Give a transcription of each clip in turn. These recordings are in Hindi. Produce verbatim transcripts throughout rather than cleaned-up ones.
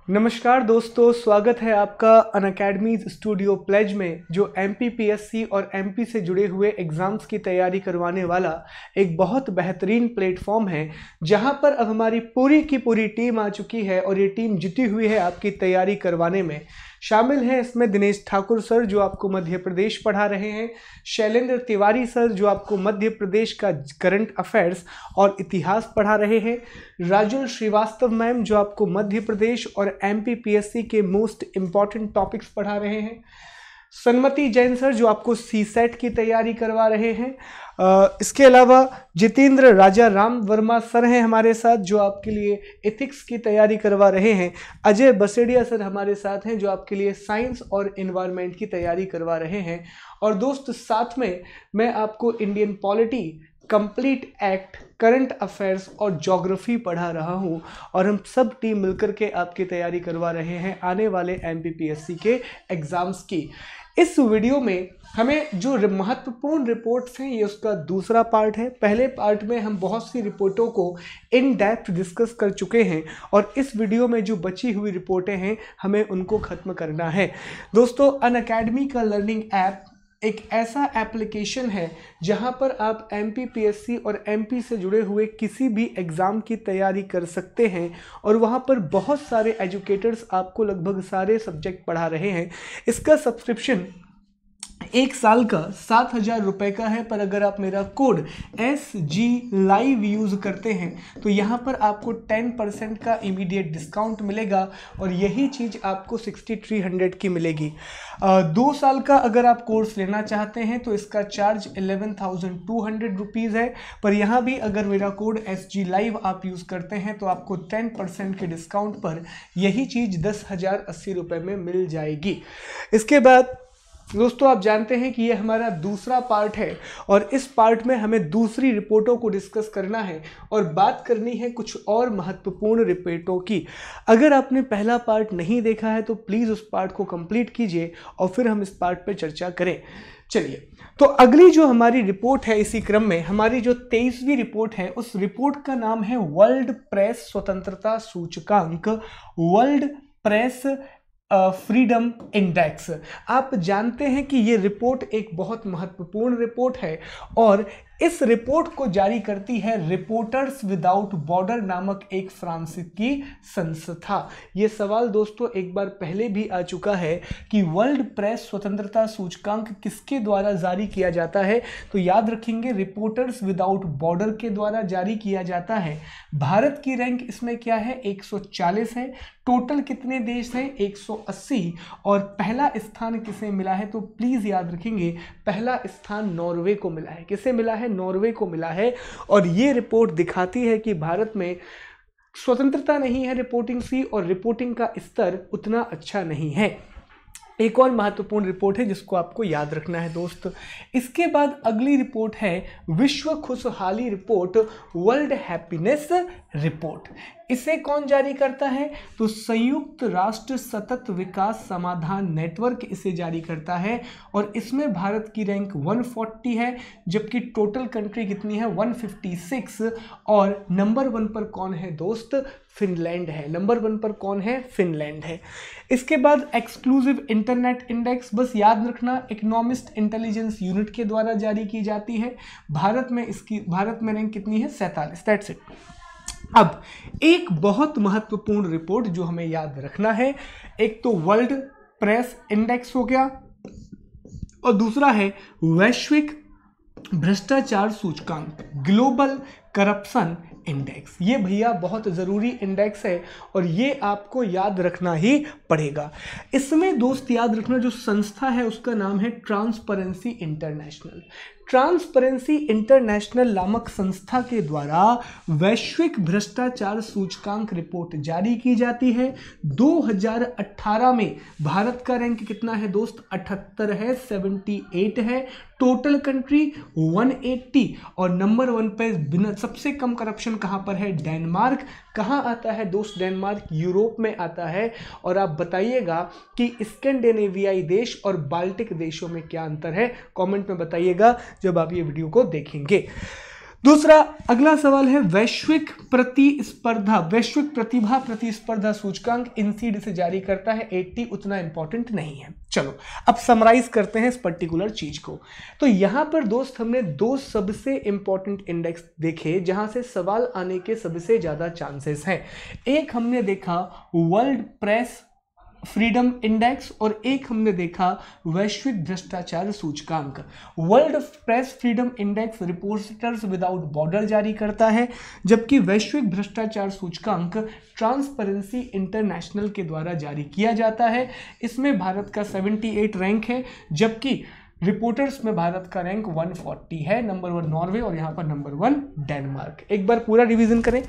नमस्कार दोस्तों, स्वागत है आपका अनअकैडमी स्टूडियो प्लेज में, जो एमपीपीएससी और एमपी से जुड़े हुए एग्ज़ाम्स की तैयारी करवाने वाला एक बहुत बेहतरीन प्लेटफॉर्म है, जहां पर अब हमारी पूरी की पूरी टीम आ चुकी है और ये टीम जुटी हुई है आपकी तैयारी करवाने में। शामिल हैं इसमें दिनेश ठाकुर सर, जो आपको मध्य प्रदेश पढ़ा रहे हैं, शैलेंद्र तिवारी सर, जो आपको मध्य प्रदेश का करंट अफेयर्स और इतिहास पढ़ा रहे हैं, राजुल श्रीवास्तव मैम, जो आपको मध्य प्रदेश और एमपीपीएससी के मोस्ट इम्पॉर्टेंट टॉपिक्स पढ़ा रहे हैं, सन्मति जैन सर, जो आपको सी सेट की तैयारी करवा रहे हैं। आ, इसके अलावा जितेंद्र राजा राम वर्मा सर हैं हमारे साथ, जो आपके लिए एथिक्स की तैयारी करवा रहे हैं। अजय बसेड़िया सर हमारे साथ हैं, जो आपके लिए साइंस और एनवायरनमेंट की तैयारी करवा रहे हैं। और दोस्त, साथ में मैं आपको Indian polity, complete act, current affairs और ज्योग्राफी पढ़ा रहा हूं, और हम सब टीम मिलकर के आपकी तैयारी करवा रहे हैं आने वाले एमपीपीएससी के एग्जाम्स की। इस वीडियो में हमें जो महत्वपूर्ण रिपोर्ट्स हैं, ये उसका दूसरा पार्ट है। पहले पार्ट में हम बहुत सी रिपोर्टों को इन डेप्थ डिस्कस कर चुके हैं, और इस वीडियो में जो बची हुई रिपोर्टें हैं हमें उनको ख़त्म करना है। दोस्तों, अनअकैडमी का लर्निंग ऐप एक ऐसा एप्लीकेशन है जहां पर आप एमपीपीएससी और एमपी से जुड़े हुए किसी भी एग्ज़ाम की तैयारी कर सकते हैं, और वहां पर बहुत सारे एजुकेटर्स आपको लगभग सारे सब्जेक्ट पढ़ा रहे हैं। इसका सब्सक्रिप्शन एक साल का सात हज़ार रुपये का है, पर अगर आप मेरा code S G live use करते हैं तो यहाँ पर आपको टेन परसेंट का इमीडिएट डिस्काउंट मिलेगा, और यही चीज़ आपको सिक्सटी थ्री हंड्रेड की मिलेगी। आ, दो साल का अगर आप कोर्स लेना चाहते हैं तो इसका charge eleven thousand two hundred rupees है, पर यहाँ भी अगर मेरा कोड एस जी लाइव आप यूज़ करते हैं तो आपको टेन परसेंट के डिस्काउंट पर यही चीज़ दस हज़ार अस्सी रुपये में मिल जाएगी। इसके बाद दोस्तों, आप जानते हैं कि ये हमारा दूसरा पार्ट है, और इस पार्ट में हमें दूसरी रिपोर्टों को डिस्कस करना है और बात करनी है कुछ और महत्वपूर्ण रिपोर्टों की। अगर आपने पहला पार्ट नहीं देखा है तो प्लीज़ उस पार्ट को कंप्लीट कीजिए और फिर हम इस पार्ट पर चर्चा करें। चलिए, तो अगली जो हमारी रिपोर्ट है, इसी क्रम में हमारी जो तेईसवीं रिपोर्ट है, उस रिपोर्ट का नाम है वर्ल्ड प्रेस स्वतंत्रता सूचकांक, वर्ल्ड प्रेस फ्रीडम इंडेक्स। आप जानते हैं कि ये रिपोर्ट एक बहुत महत्वपूर्ण रिपोर्ट है, और इस रिपोर्ट को जारी करती है रिपोर्टर्स विदाउट बॉर्डर नामक एक फ्रांसीसी संस्था। ये सवाल दोस्तों एक बार पहले भी आ चुका है कि वर्ल्ड प्रेस स्वतंत्रता सूचकांक किसके द्वारा जारी किया जाता है, तो याद रखेंगे रिपोर्टर्स विदाउट बॉर्डर के द्वारा जारी किया जाता है। भारत की रैंक इसमें क्या है, एक सौ चालीस है। टोटल कितने देश हैं, एक सौ अस्सी, और पहला स्थान किसे मिला है, तो प्लीज़ याद रखेंगे पहला स्थान नॉर्वे को मिला है। किसे मिला है, नॉर्वे को मिला है। और ये रिपोर्ट दिखाती है कि भारत में स्वतंत्रता नहीं है रिपोर्टिंग की, और रिपोर्टिंग का स्तर उतना अच्छा नहीं है। एक और महत्वपूर्ण रिपोर्ट है जिसको आपको याद रखना है दोस्त। इसके बाद अगली रिपोर्ट है विश्व खुशहाली रिपोर्ट, वर्ल्ड हैप्पीनेस रिपोर्ट। इसे कौन जारी करता है, तो संयुक्त राष्ट्र सतत विकास समाधान नेटवर्क इसे जारी करता है, और इसमें भारत की रैंक एक सौ चालीस है, जबकि टोटल कंट्री कितनी है, एक सौ छप्पन, और नंबर वन पर कौन है दोस्त, फिनलैंड है। नंबर वन पर कौन है, फिनलैंड है। इसके बाद एक्सक्लूसिव इंटरनेट इंडेक्स, बस याद रखना इकोनॉमिस्ट इंटेलिजेंस यूनिट के द्वारा जारी की जाती है। भारत में इसकी भारत में रैंक कितनी है, सैंतालीस। That's it. अब एक बहुत महत्वपूर्ण रिपोर्ट जो हमें याद रखना है, एक तो वर्ल्ड प्रेस इंडेक्स हो गया, और दूसरा है वैश्विक भ्रष्टाचार सूचकांक, ग्लोबल करप्शन इंडेक्स। ये भैया बहुत ज़रूरी इंडेक्स है, और ये आपको याद रखना ही पड़ेगा। इसमें दोस्त याद रखना जो संस्था है उसका नाम है ट्रांसपेरेंसी इंटरनेशनल। ट्रांसपेरेंसी इंटरनेशनल नामक संस्था के द्वारा वैश्विक भ्रष्टाचार सूचकांक रिपोर्ट जारी की जाती है। दो हज़ार अठारह में भारत का रैंक कितना है दोस्त, अठहत्तर है, अठहत्तर है। टोटल कंट्री एक सौ अस्सी, और नंबर वन पे बिना सबसे कम करप्शन कहाँ पर है, डेनमार्क। कहाँ आता है दोस्त डेनमार्क, यूरोप में आता है। और आप बताइएगा कि स्कैंडिनेवियाई देश और बाल्टिक देशों में क्या अंतर है, कमेंट में बताइएगा जब आप ये वीडियो को देखेंगे। दूसरा अगला सवाल है वैश्विक प्रतिस्पर्धा वैश्विक प्रतिभा प्रतिस्पर्धा सूचकांक इनसीड से जारी करता है अस्सी, उतना इंपॉर्टेंट नहीं है। चलो अब समराइज करते हैं इस पर्टिकुलर चीज को। तो यहां पर दोस्त हमने दो सबसे इंपॉर्टेंट इंडेक्स देखे जहां से सवाल आने के सबसे ज्यादा चांसेस हैं। एक हमने देखा वर्ल्ड प्रेस फ्रीडम इंडेक्स और एक हमने देखा वैश्विक भ्रष्टाचार सूचकांक। World press freedom index reporters without border जारी करता है, जबकि वैश्विक भ्रष्टाचार सूचकांक ट्रांसपेरेंसी इंटरनेशनल के द्वारा जारी किया जाता है। इसमें भारत का अठहत्तर रैंक है, जबकि रिपोर्टर्स में भारत का रैंक एक सौ चालीस है। नंबर वन नॉर्वे और यहाँ पर नंबर वन डेनमार्क। एक बार पूरा रिवीजन करें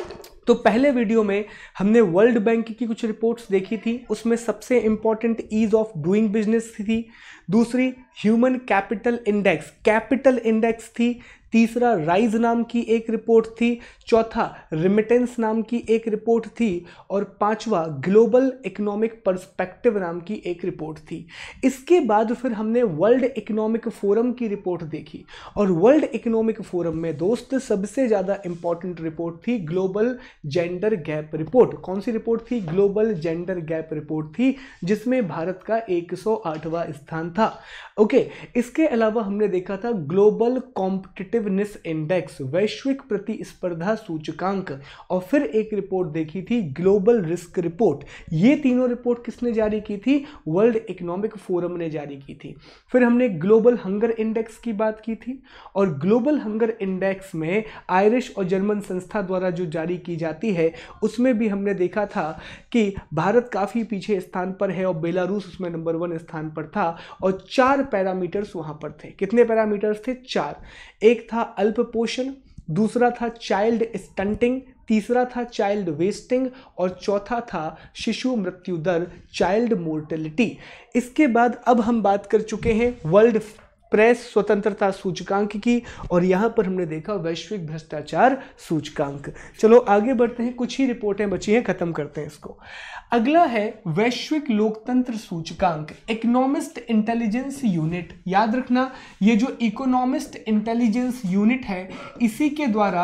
तो पहले वीडियो में हमने वर्ल्ड बैंक की कुछ रिपोर्ट्स देखी थी, उसमें सबसे important ease of doing business थी, दूसरी human capital index capital index थी, तीसरा राइज नाम की एक रिपोर्ट थी, चौथा रिमिटेंस नाम की एक रिपोर्ट थी और पांचवा ग्लोबल इकोनॉमिक पर्सपेक्टिव नाम की एक रिपोर्ट थी। इसके बाद फिर हमने वर्ल्ड इकोनॉमिक फोरम की रिपोर्ट देखी और वर्ल्ड इकोनॉमिक फोरम में दोस्त सबसे ज़्यादा इंपॉर्टेंट रिपोर्ट थी ग्लोबल जेंडर गैप रिपोर्ट। कौन सी रिपोर्ट थी? ग्लोबल जेंडर गैप रिपोर्ट थी, जिसमें भारत का एक सौ आठवां स्थान था। ओके, इसके अलावा हमने देखा था ग्लोबल कॉम्पिटिटिवनेस इंडेक्स वैश्विक प्रतिस्पर्धा सूचकांक और फिर एक रिपोर्ट देखी थी ग्लोबल रिस्क रिपोर्ट। ये तीनों रिपोर्ट किसने जारी की थी? वर्ल्ड इकोनॉमिक फोरम ने जारी की थी। फिर हमने ग्लोबल हंगर इंडेक्स की बात की थी और ग्लोबल हंगर इंडेक्स में आयरिश और जर्मन संस्था द्वारा जो जारी की जाती है उसमें भी हमने देखा था कि भारत काफ़ी पीछे स्थान पर है और बेलारूस उसमें नंबर वन स्थान पर था और चार पैरामीटर्स वहां पर थे। कितने पैरामीटर्स थे? चार। एक था अल्प पोषण, दूसरा था चाइल्ड स्टंटिंग, तीसरा था चाइल्ड वेस्टिंग और चौथा था शिशु मृत्यु दर चाइल्ड मोर्टेलिटी। इसके बाद अब हम बात कर चुके हैं वर्ल्ड प्रेस स्वतंत्रता सूचकांक की और यहां पर हमने देखा वैश्विक भ्रष्टाचार सूचकांक। चलो आगे बढ़ते हैं, कुछ ही रिपोर्टें बची हैं, खत्म करते हैं इसको। अगला है वैश्विक लोकतंत्र सूचकांक इकोनॉमिस्ट इंटेलिजेंस यूनिट। याद रखना ये जो इकोनॉमिस्ट इंटेलिजेंस यूनिट है इसी के द्वारा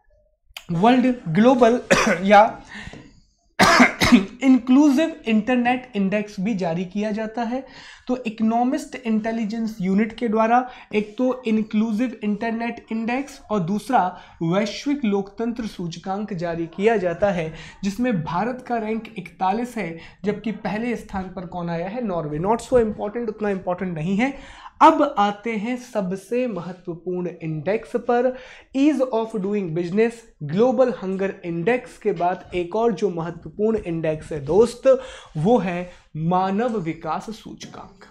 वर्ल्ड ग्लोबल या इंक्लूसिव इंटरनेट इंडेक्स भी जारी किया जाता है। तो इकोनॉमिस्ट इंटेलिजेंस यूनिट के द्वारा एक तो इंक्लूसिव इंटरनेट इंडेक्स और दूसरा वैश्विक लोकतंत्र सूचकांक जारी किया जाता है, जिसमें भारत का रैंक इकतालीस है, जबकि पहले स्थान पर कौन आया है? नॉर्वे। नॉट सो इंपॉर्टेंट, उतना इंपॉर्टेंट नहीं है। अब आते हैं सबसे महत्वपूर्ण इंडेक्स पर, ease of doing business global hunger index के बाद एक और जो महत्वपूर्ण इंडेक्स है दोस्त वो है मानव विकास सूचकांक।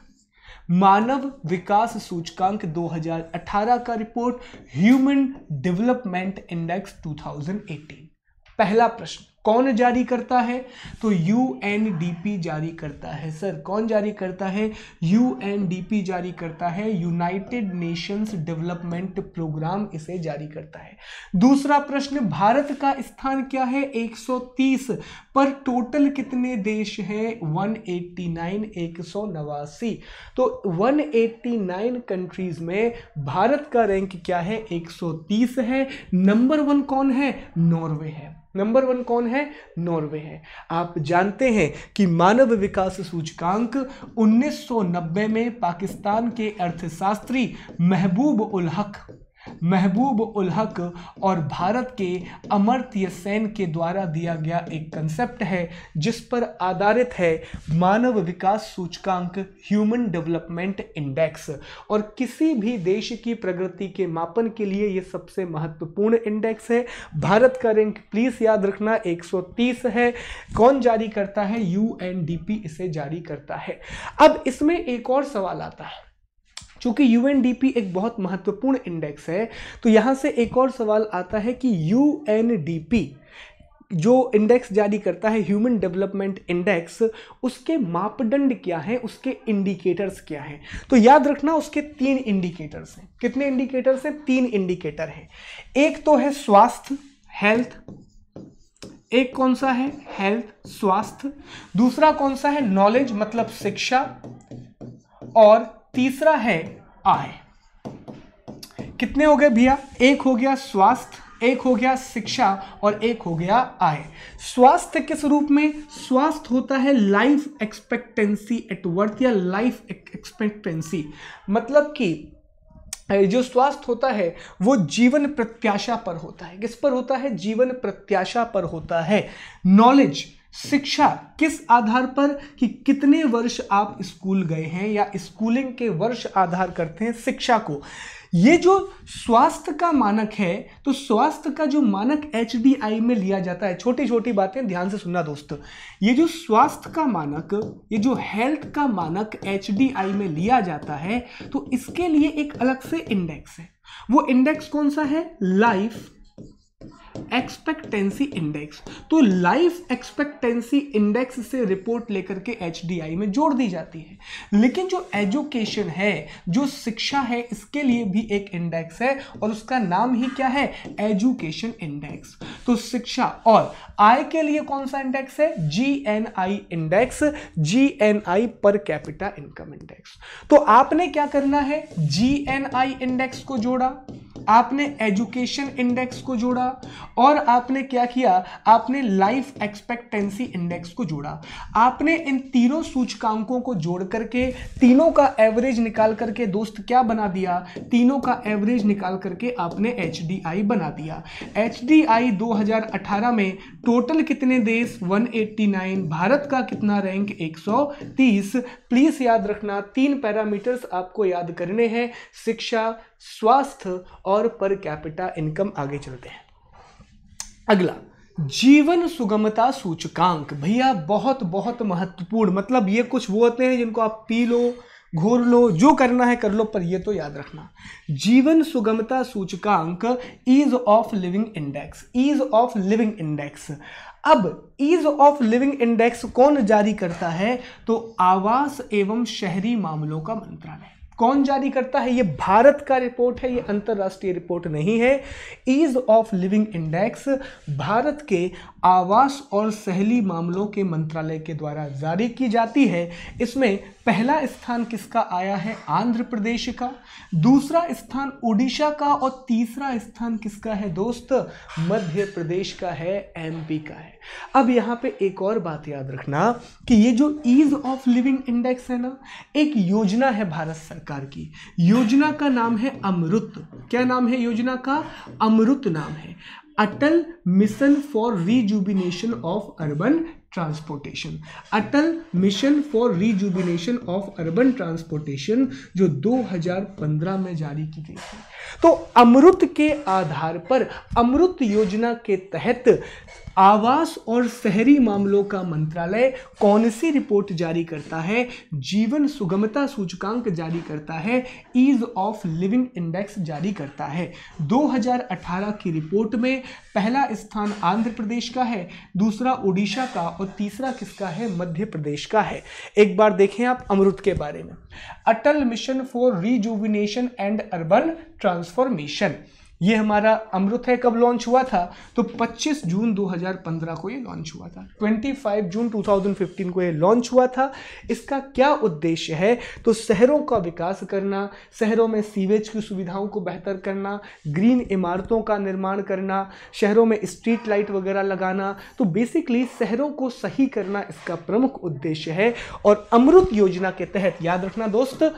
मानव विकास सूचकांक दो हज़ार अठारह का रिपोर्ट ह्यूमन डेवलपमेंट इंडेक्स दो हज़ार अठारह। पहला प्रश्न कौन जारी करता है? तो यूएनडीपी जारी करता है। सर कौन जारी करता है? यूएनडीपी जारी करता है, यूनाइटेड नेशंस डेवलपमेंट प्रोग्राम इसे जारी करता है। दूसरा प्रश्न, भारत का स्थान क्या है? एक सौ तीस, पर टोटल कितने देश हैं? एक सौ नवासी, एक सौ नवासी। तो एक सौ नवासी कंट्रीज में भारत का रैंक क्या है? एक सौ तीस है। नंबर वन कौन है? नॉर्वे है। नंबर वन कौन है? नॉर्वे है। आप जानते हैं कि मानव विकास सूचकांक उन्नीस सौ नब्बे में पाकिस्तान के अर्थशास्त्री महबूब उल हक महबूब उल हक और भारत के अमर्त्य सेन के द्वारा दिया गया एक कंसेप्ट है जिस पर आधारित है मानव विकास सूचकांक ह्यूमन डेवलपमेंट इंडेक्स। और किसी भी देश की प्रगति के मापन के लिए यह सबसे महत्वपूर्ण इंडेक्स है। भारत का रैंक प्लीज याद रखना एक सौ तीस है। कौन जारी करता है? यूएनडीपी इसे जारी करता है। अब इसमें एक और सवाल आता है, चूंकि यूएनडीपी एक बहुत महत्वपूर्ण इंडेक्स है तो यहां से एक और सवाल आता है कि यूएनडीपी जो इंडेक्स जारी करता है ह्यूमन डेवलपमेंट इंडेक्स, उसके मापदंड क्या हैं, उसके इंडिकेटर्स क्या हैं? तो याद रखना उसके तीन इंडिकेटर्स हैं। कितने इंडिकेटर्स हैं? तीन इंडिकेटर हैं। एक तो है स्वास्थ्य, हेल्थ। एक कौन सा है? हेल्थ, स्वास्थ्य। दूसरा कौन सा है? नॉलेज, मतलब शिक्षा। और तीसरा है आय। कितने हो गए भैया? एक हो गया स्वास्थ्य, एक हो गया शिक्षा और एक हो गया आय। स्वास्थ्य किस रूप में? स्वास्थ्य होता है लाइफ एक्सपेक्टेंसी एट बर्थ या लाइफ एक्सपेक्टेंसी, मतलब कि जो स्वास्थ्य होता है वो जीवन प्रत्याशा पर होता है। किस पर होता है? जीवन प्रत्याशा पर होता है। नॉलेज, शिक्षा किस आधार पर? कि कितने वर्ष आप स्कूल गए हैं, या स्कूलिंग के वर्ष आधार करते हैं शिक्षा को। ये जो स्वास्थ्य का मानक है, तो स्वास्थ्य का जो मानक एच डी आई में लिया जाता है। छोटी छोटी बातें ध्यान से सुनना दोस्त, ये जो स्वास्थ्य का मानक, ये जो हेल्थ का मानक एच डी आई में लिया जाता है, तो इसके लिए एक अलग से इंडेक्स है। वो इंडेक्स कौन सा है? Life expectancy index. तो लाइफ एक्सपेक्टेंसी इंडेक्स से रिपोर्ट लेकर के एच डी आई में जोड़ दी जाती है। लेकिन जो एजुकेशन है, जो शिक्षा है, इसके लिए भी एक इंडेक्स है और उसका नाम ही क्या है? Education index. तो शिक्षा और आय के लिए कौन सा इंडेक्स है? G N I index, G N I per capita income index. तो आपने क्या करना है? जी एन आई इंडेक्स को जोड़ा, आपने एजुकेशन इंडेक्स को जोड़ा और आपने क्या किया? आपने लाइफ एक्सपेक्टेंसी इंडेक्स को जोड़ा। आपने इन तीनों सूचकांकों को जोड़ करके तीनों का एवरेज निकाल करके दोस्त क्या बना दिया? तीनों का एवरेज निकाल करके आपने एच डी आई बना दिया। एच डी आई दो हज़ार अठारह में टोटल कितने देश? एक सौ नवासी। भारत का कितना रैंक? एक सौ तीस। प्लीज याद रखना, तीन पैरामीटर्स आपको याद करने हैं, शिक्षा, स्वास्थ्य और पर कैपिटा इनकम। आगे चलते हैं। अगला, जीवन सुगमता सूचकांक। भैया बहुत बहुत महत्वपूर्ण, मतलब ये कुछ वो होते हैं जिनको आप पी लो, घोर लो, जो करना है कर लो, पर ये तो याद रखना। जीवन सुगमता सूचकांक, ease of living index, ease of living index. अब ईज ऑफ लिविंग इंडेक्स कौन जारी करता है? तो आवास एवं शहरी मामलों का मंत्रालय। कौन जारी करता है? ये भारत का रिपोर्ट है, ये अंतरराष्ट्रीय रिपोर्ट नहीं है। Ease of living index Bharat के आवास और शहरी मामलों के मंत्रालय के द्वारा जारी की जाती है। इसमें पहला स्थान किसका आया है? आंध्र प्रदेश का, दूसरा स्थान उड़ीसा का और तीसरा स्थान किसका है दोस्त? मध्य प्रदेश का है, एमपी का है। अब यहाँ पे एक और बात याद रखना कि ये जो ईज ऑफ लिविंग इंडेक्स है ना, एक योजना है भारत सरकार की। योजना का नाम है अमृत। क्या नाम है योजना का? अमृत नाम है, Atal mission for rejuvenation of urban transportation. Atal mission for rejuvenation of urban transportation, जो दो हज़ार पंद्रह में जारी की गई थी। तो अमृत के आधार पर, अमृत योजना के तहत आवास और शहरी मामलों का मंत्रालय कौन सी रिपोर्ट जारी करता है? जीवन सुगमता सूचकांक जारी करता है, ईज ऑफ लिविंग इंडेक्स जारी करता है। दो हज़ार अठारह की रिपोर्ट में पहला स्थान आंध्र प्रदेश का है, दूसरा उड़ीसा का और तीसरा किसका है? मध्य प्रदेश का है। एक बार देखें आप अमृत के बारे में। Atal mission for rejuvenation and urban transformation, ये हमारा अमृत है। कब लॉन्च हुआ था? तो पच्चीस जून दो हज़ार पंद्रह को ये लॉन्च हुआ था। पच्चीस जून दो हज़ार पंद्रह को ये लॉन्च हुआ था। इसका क्या उद्देश्य है? तो शहरों का विकास करना, शहरों में सीवेज की सुविधाओं को बेहतर करना, ग्रीन इमारतों का निर्माण करना, शहरों में स्ट्रीट लाइट वगैरह लगाना। तो बेसिकली शहरों को सही करना इसका प्रमुख उद्देश्य है। और अमृत योजना के तहत याद रखना दोस्त,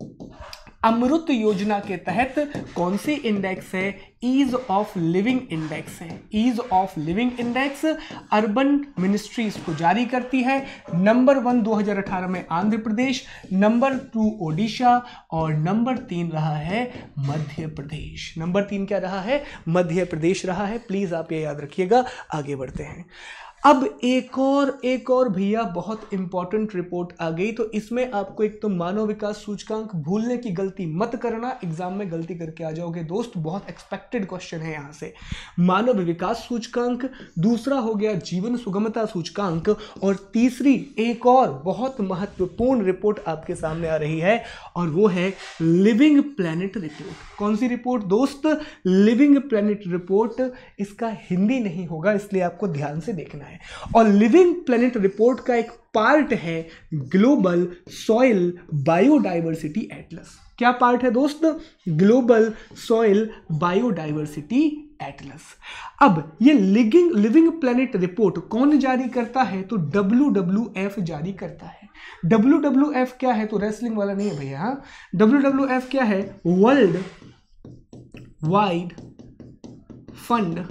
अमृत योजना के तहत कौन सी इंडेक्स है? ईज ऑफ लिविंग इंडेक्स है। Ease of living index urban ministry इसको जारी करती है। नंबर वन दो हज़ार अठारह में आंध्र प्रदेश, नंबर टू ओडिशा और नंबर तीन रहा है मध्य प्रदेश। नंबर तीन क्या रहा है? मध्य प्रदेश रहा है। प्लीज आप ये याद रखिएगा। आगे बढ़ते हैं। अब एक और एक और भैया बहुत इंपॉर्टेंट रिपोर्ट आ गई। तो इसमें आपको एक तो मानव विकास सूचकांक, भूलने की गलती मत करना, एग्जाम में गलती करके आ जाओगे दोस्त, बहुत एक्सपेक्टेड क्वेश्चन है यहाँ से। मानव विकास सूचकांक, दूसरा हो गया जीवन सुगमता सूचकांक और तीसरी एक और बहुत महत्वपूर्ण रिपोर्ट आपके सामने आ रही है और वो है लिविंग प्लैनेट रिपोर्ट। कौन सी रिपोर्ट दोस्त? Living planet report. इसका हिंदी नहीं होगा, इसलिए आपको ध्यान से देखना है। और लिविंग प्लैनेट रिपोर्ट का एक पार्ट है ग्लोबल सॉइल बायोडाइवर्सिटी एटलस। क्या पार्ट है दोस्त? Global soil biodiversity atlas. अब ये लिविंग लिविंग प्लेनेट रिपोर्ट कौन जारी करता है? तो डब्ल्यू डब्ल्यू एफ जारी करता है। डब्ल्यू डब्ल्यू एफ क्या है? तो रेसलिंग वाला नहीं है भैया। डब्ल्यू डब्ल्यू एफ क्या है? World wide fund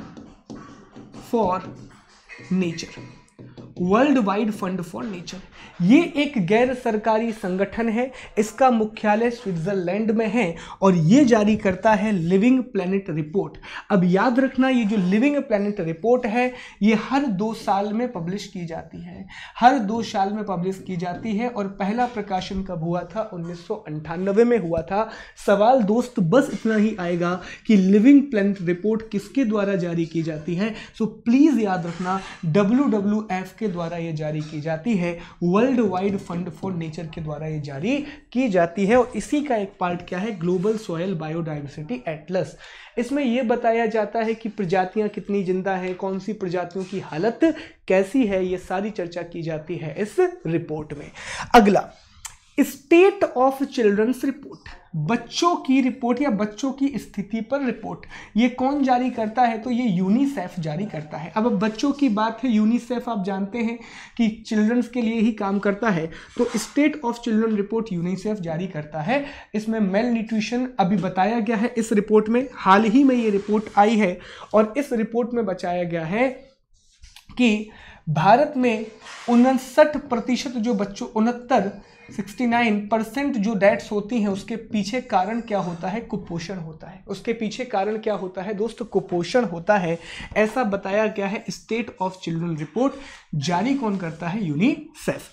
for nature. World wide fund for nature ये एक गैर सरकारी संगठन है, इसका मुख्यालय स्विट्जरलैंड में है और ये जारी करता है लिविंग प्लेनेट रिपोर्ट। अब याद रखना, ये जो लिविंग प्लेनेट रिपोर्ट है ये हर दो साल में पब्लिश की जाती है, हर दो साल में पब्लिश की जाती है। और पहला प्रकाशन कब हुआ था? उन्नीस सौ अंठानवे में हुआ था। सवाल दोस्त बस इतना ही आएगा कि लिविंग प्लेनेट रिपोर्ट किसके द्वारा जारी की जाती है। सो प्लीज याद रखना, डब्ल्यू डब्ल्यू एफ के द्वारा ये जारी की जाती है, world wide fund for nature के द्वारा ये जारी की जाती है। और इसी का एक पार्ट क्या है? Global soil biodiversity atlas. इसमें यह बताया जाता है कि प्रजातियां कितनी जिंदा हैं, कौन सी प्रजातियों की हालत कैसी है, ये सारी चर्चा की जाती है इस रिपोर्ट में। अगला, स्टेट ऑफ चिल्ड्रंस रिपोर्ट, बच्चों की रिपोर्ट या बच्चों की स्थिति पर रिपोर्ट, ये कौन जारी करता है? तो ये यूनिसेफ जारी करता है। अब बच्चों की बात है, यूनिसेफ आप जानते हैं कि चिल्ड्रंस के लिए ही काम करता है, तो state of children report UNICEF जारी करता है। इसमें मेल न्यूट्रिशन अभी बताया गया है इस रिपोर्ट में, हाल ही में ये रिपोर्ट आई है और इस रिपोर्ट में बताया गया है कि भारत में उनसठ प्रतिशत जो बच्चों उनहत्तर सिक्सटी नाइन परसेंट जो डेथ्स होती हैं उसके पीछे कारण क्या होता है? कुपोषण होता है। उसके पीछे कारण क्या होता है दोस्त? कुपोषण होता है, ऐसा बताया गया है। स्टेट ऑफ चिल्ड्रन रिपोर्ट जारी कौन करता है? यूनिसेफ।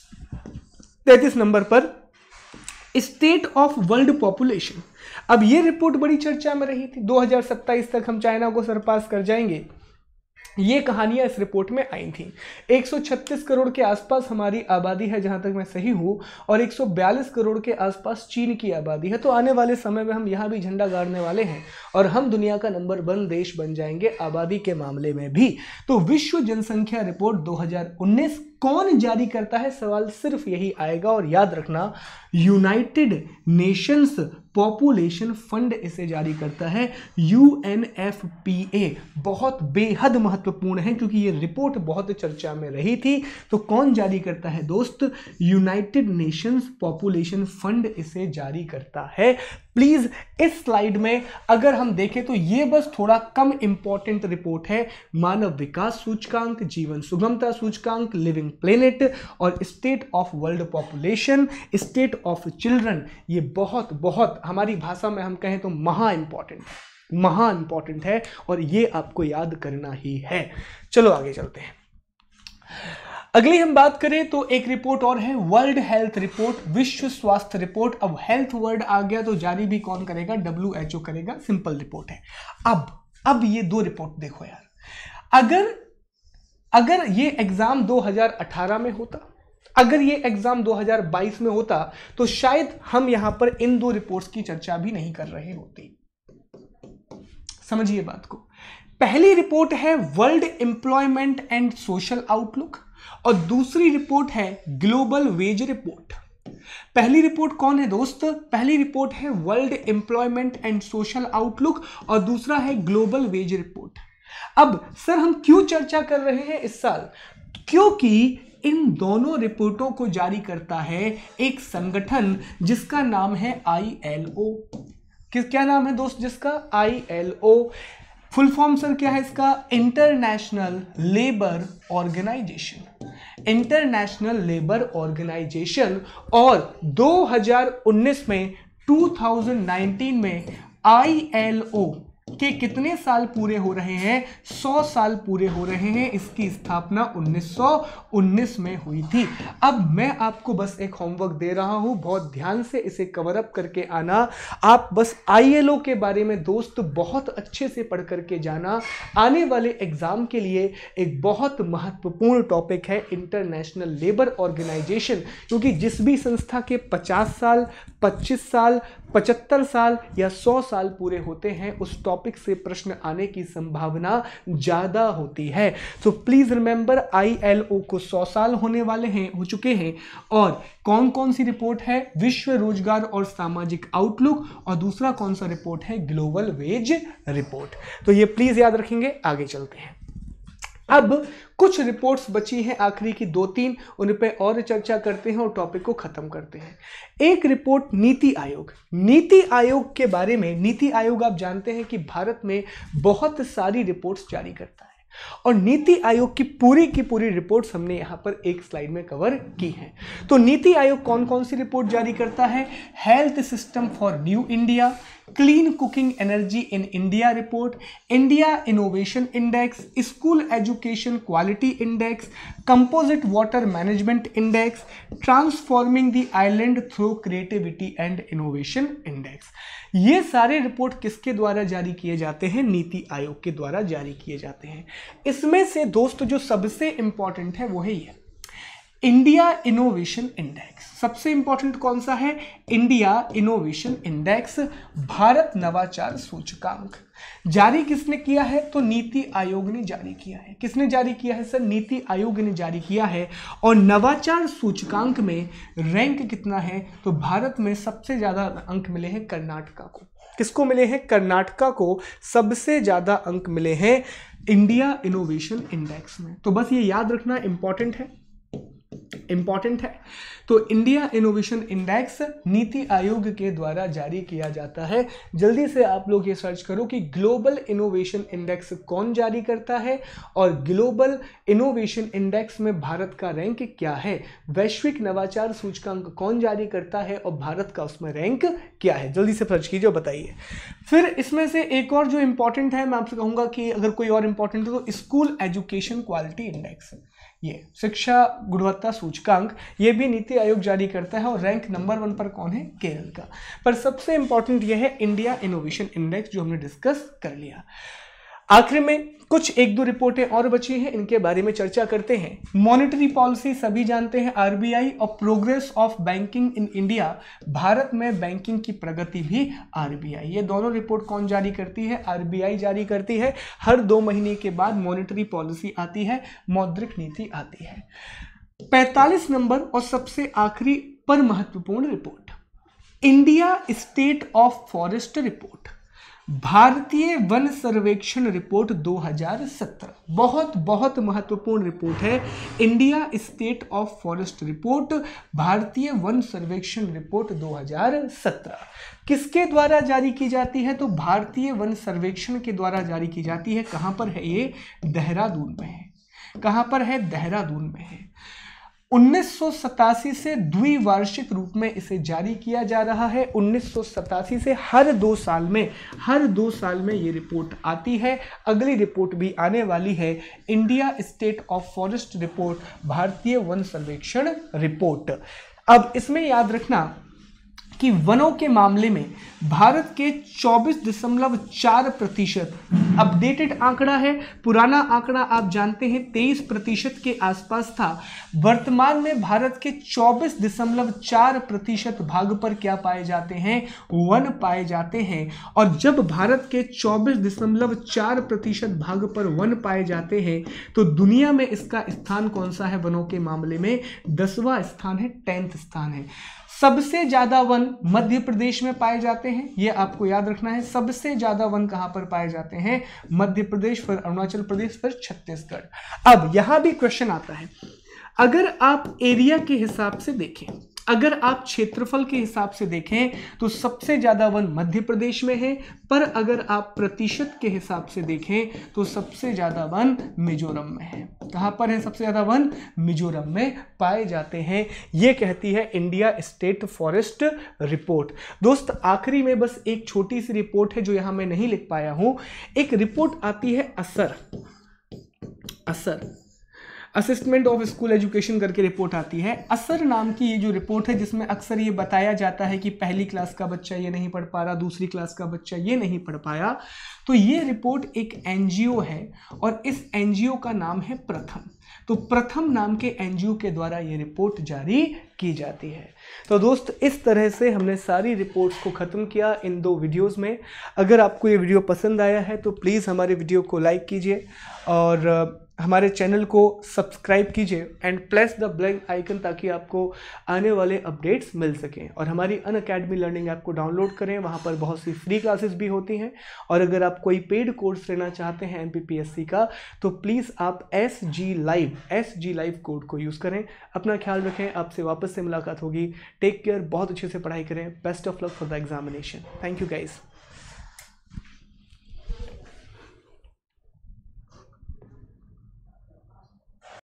तैंतीस नंबर पर स्टेट ऑफ वर्ल्ड पॉपुलेशन। अब ये रिपोर्ट बड़ी चर्चा में रही थी, दो हज़ार सत्ताईस तक हम चाइना को सरपास कर जाएंगे, ये कहानियां इस रिपोर्ट में आई थी। एक सौ छत्तीस करोड़ के आसपास हमारी आबादी है जहां तक मैं सही हूं, और एक सौ बयालीस करोड़ के आसपास चीन की आबादी है। तो आने वाले समय में हम यहां भी झंडा गाड़ने वाले हैं और हम दुनिया का नंबर वन देश बन जाएंगे आबादी के मामले में भी। तो विश्व जनसंख्या रिपोर्ट दो हज़ार उन्नीस कौन जारी करता है? सवाल सिर्फ यही आएगा। और याद रखना, यूनाइटेड नेशंस पॉपुलेशन फंड इसे जारी करता है, U N F P A. बहुत बेहद महत्वपूर्ण है क्योंकि ये रिपोर्ट बहुत चर्चा में रही थी। तो कौन जारी करता है दोस्त? यूनाइटेड नेशंस पॉपुलेशन फंड इसे जारी करता है। प्लीज इस स्लाइड में अगर हम देखें तो ये बस थोड़ा कम इंपॉर्टेंट रिपोर्ट है। मानव विकास सूचकांक, जीवन सुगमता सूचकांक, लिविंग प्लेनेट और state of world population, state of children, ये बहुत बहुत हमारी भाषा में हम कहें तो महा इंपॉर्टेंट है, महा इंपॉर्टेंट है और ये आपको याद करना ही है। चलो आगे चलते हैं। अगली हम बात करें तो एक रिपोर्ट और है, वर्ल्ड हेल्थ रिपोर्ट, विश्व स्वास्थ्य रिपोर्ट। अब हेल्थ वर्ड आ गया तो जारी भी कौन करेगा? डब्ल्यू एच ओ करेगा, सिंपल रिपोर्ट है। अब अब ये दो रिपोर्ट देखो यार, अगर अगर ये एग्जाम दो हज़ार अठारह में होता, अगर ये एग्जाम दो हज़ार बाईस में होता तो शायद हम यहां पर इन दो रिपोर्ट्स की चर्चा भी नहीं कर रहे होते। समझिए बात को। पहली रिपोर्ट है world employment and social outlook और दूसरी रिपोर्ट है ग्लोबल वेज रिपोर्ट। पहली रिपोर्ट कौन है दोस्त? पहली रिपोर्ट है world employment and social outlook और दूसरा है ग्लोबल वेज रिपोर्ट। अब सर हम क्यों चर्चा कर रहे हैं इस साल? क्योंकि इन दोनों रिपोर्टों को जारी करता है एक संगठन जिसका नाम है आई एल ओ। किस क्या नाम है दोस्त जिसका? I L O. Full form sir क्या है इसका? International labour organisation, international labour organisation. और दो हज़ार उन्नीस में दो हज़ार उन्नीस में आई एल ओ के कितने साल पूरे हो रहे हैं? सौ साल पूरे हो रहे हैं। इसकी स्थापना उन्नीस सौ उन्नीस में हुई थी। अब मैं आपको बस एक होमवर्क दे रहा हूं, बहुत ध्यान से इसे कवर अप करके आना। आप बस आई एल ओ के बारे में दोस्त बहुत अच्छे से पढ़ करके जाना। आने वाले एग्जाम के लिए एक बहुत महत्वपूर्ण टॉपिक है इंटरनेशनल लेबर ऑर्गेनाइजेशन, क्योंकि जिस भी संस्था के पचास साल, पच्चीस साल, पचहत्तर साल या सौ साल पूरे होते हैं उस टॉपिक से प्रश्न आने की संभावना ज्यादा होती है। तो please remember, I L O को सौ साल होने वाले हैं, हो चुके हैं। और कौन कौन सी रिपोर्ट है? विश्व रोजगार और सामाजिक आउटलुक, और दूसरा कौन सा रिपोर्ट है? Global wage report. तो ये प्लीज याद रखेंगे। आगे चलते हैं। अब कुछ रिपोर्ट्स बची हैं आखिरी की दो तीन, उन पे और चर्चा करते हैं और टॉपिक को खत्म करते हैं। एक रिपोर्ट नीति आयोग। नीति आयोग के बारे में, नीति आयोग आप जानते हैं कि भारत में बहुत सारी रिपोर्ट्स जारी करता है, और नीति आयोग की पूरी की पूरी रिपोर्ट्स हमने यहां पर एक स्लाइड में कवर की है। तो नीति आयोग कौन कौन सी रिपोर्ट जारी करता है? Health system for new India, clean cooking energy in India report, India innovation index, school education quality index, composite water management index, transforming the island through creativity and innovation index. ये सारे रिपोर्ट किसके द्वारा जारी किए जाते हैं? नीति आयोग के द्वारा जारी किए जाते हैं। इसमें से दोस्तों जो सबसे इंपॉर्टेंट है वो है ये इंडिया इनोवेशन इंडेक्स। सबसे इंपॉर्टेंट कौन सा है? इंडिया इनोवेशन इंडेक्स, भारत नवाचार सूचकांक। जारी किसने किया है? तो नीति आयोग ने जारी किया है। किसने जारी किया है सर? नीति आयोग ने जारी किया है। और नवाचार सूचकांक में रैंक कितना है? तो भारत में सबसे ज्यादा अंक मिले हैं कर्नाटका को। किसको मिले हैं? कर्नाटका को सबसे ज्यादा अंक मिले हैं इंडिया इनोवेशन इंडेक्स में। तो बस ये याद रखना इंपॉर्टेंट है, इंपॉर्टेंट है। तो India innovation index NITI Aayog के द्वारा जारी किया जाता है। जल्दी से आप लोग ये सर्च करो कि ग्लोबल इनोवेशन इंडेक्स कौन जारी करता है, और ग्लोबल इनोवेशन इंडेक्स में भारत का रैंक क्या है। वैश्विक नवाचार सूचकांक कौन जारी करता है, और भारत का उसमें रैंक क्या है। जल्दी से सर्च कीजिए, बताइए। फिर इसमें से एक और जो इंपॉर्टेंट है, मैं आपसे कहूंगा कि अगर कोई और इंपॉर्टेंट है तो स्कूल एजुकेशन क्वालिटी इंडेक्स, ये शिक्षा गुणवत्ता सूचकांक, ये भी नीति आयोग जारी करता है। और रैंक नंबर वन पर कौन है? केरल का। पर सबसे इंपॉर्टेंट ये है इंडिया इनोवेशन इंडेक्स, जो हमने डिस्कस कर लिया। आखिर में कुछ एक दो रिपोर्टें और बची हैं, इनके बारे में चर्चा करते हैं। मॉनेटरी पॉलिसी सभी जानते हैं, आरबीआई, और progress of banking in India, Bharat में बैंकिंग की प्रगति भी आरबीआई। ये दोनों रिपोर्ट कौन जारी करती है? आरबीआई जारी करती है। हर दो महीने के बाद मॉनेटरी पॉलिसी आती है, मौद्रिक नीति आती है। पैंतालीस नंबर और सबसे आखिरी पर महत्वपूर्ण report, India state of forest report, भारतीय वन सर्वेक्षण रिपोर्ट दो हज़ार सत्रह। बहुत बहुत महत्वपूर्ण रिपोर्ट है India state of forest report, भारतीय वन सर्वेक्षण रिपोर्ट दो हज़ार सत्रह। किसके द्वारा जारी की जाती है? तो भारतीय वन सर्वेक्षण के द्वारा जारी की जाती है। कहां पर है ये? देहरादून में है। कहां पर है? देहरादून में है। उन्नीस सौ सतासी से द्विवार्षिक रूप में इसे जारी किया जा रहा है। उन्नीस सौ सतासी से हर दो साल में हर दो साल में ये रिपोर्ट आती है। अगली रिपोर्ट भी आने वाली है, India state of forest report, भारतीय वन सर्वेक्षण रिपोर्ट। अब इसमें याद रखना कि वनों के मामले में भारत के चौबीस दशमलव चार प्रतिशत, अपडेटेड आंकड़ा है, पुराना आंकड़ा आप जानते हैं तेईस प्रतिशत के आसपास था। वर्तमान में भारत के चौबीस दशमलव चार प्रतिशत भाग पर क्या पाए जाते हैं? वन पाए जाते हैं। और जब भारत के चौबीस दशमलव चार प्रतिशत भाग पर वन पाए जाते हैं तो दुनिया में इसका स्थान कौन सा है? वनों के मामले में दसवां स्थान है, टेंथ स्थान है। सबसे ज्यादा वन मध्य प्रदेश में पाए जाते हैं, ये आपको याद रखना है। सबसे ज्यादा वन कहां पर पाए जाते हैं? मध्य प्रदेश, फिर अरुणाचल प्रदेश, फिर छत्तीसगढ़। अब यहां भी क्वेश्चन आता है, अगर आप एरिया के हिसाब से देखें, अगर आप क्षेत्रफल के हिसाब से देखें तो सबसे ज्यादा वन मध्य प्रदेश में है, पर अगर आप प्रतिशत के हिसाब से देखें तो सबसे ज्यादा वन मिजोरम में है। कहां पर है सबसे ज्यादा वन? मिजोरम में पाए जाते हैं। यह कहती है इंडिया स्टेट फॉरेस्ट रिपोर्ट। दोस्त आखिरी में बस एक छोटी सी रिपोर्ट है जो यहां मैं नहीं लिख पाया हूं। एक रिपोर्ट आती है ASER, ASER assessment of school education करके रिपोर्ट आती है। असर नाम की ये जो रिपोर्ट है जिसमें अक्सर ये बताया जाता है कि पहली क्लास का बच्चा ये नहीं पढ़ पा रहा, दूसरी क्लास का बच्चा ये नहीं पढ़ पाया, तो ये रिपोर्ट एक एनजीओ है और इस एनजीओ का नाम है प्रथम। तो प्रथम नाम के एनजीओ के द्वारा ये रिपोर्ट जारी की जाती है। तो दोस्त, इस तरह से हमने सारी रिपोर्ट्स को ख़त्म किया इन दो वीडियोस में। अगर आपको ये वीडियो पसंद आया है तो प्लीज़ हमारे वीडियो को लाइक कीजिए और हमारे चैनल को सब्सक्राइब कीजिए and press the bell icon ताकि आपको आने वाले अपडेट्स मिल सकें। और हमारी अनअकैडमी लर्निंग ऐप को डाउनलोड करें, वहाँ पर बहुत सी फ्री क्लासेस भी होती हैं। और अगर आप कोई पेड कोर्स लेना चाहते हैं एमपीपीएससी का तो प्लीज़ आप S G live S G live code को यूज़ करें। अपना ख्याल रखें, आपसे वापस से मुलाकात होगी। टेक केयर, बहुत अच्छे से पढ़ाई करें। Best of luck for the examination. Thank you guys.